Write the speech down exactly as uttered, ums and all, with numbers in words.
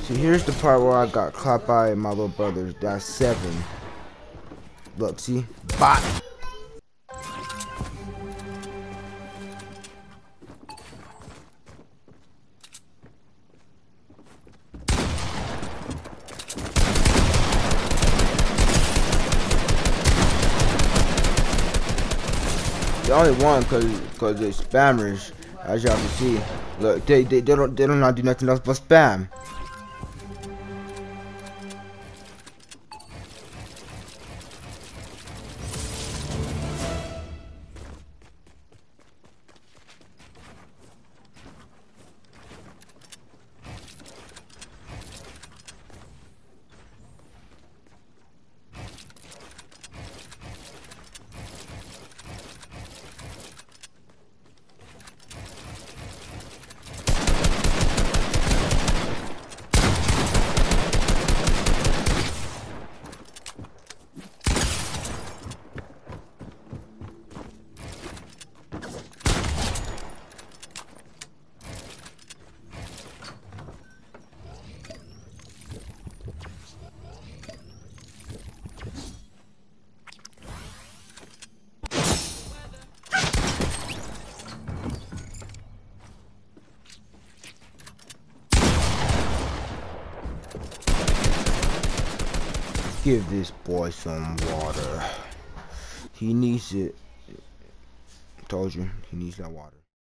See, here's the part where I got clapped by my little brothers. That's seven. Look, see? Bot. They only won cause cause it's spammers, as y'all can see. Look, they they they don't they don't not do nothing else but spam. Give this boy some water. He needs it. Told you, he needs that water.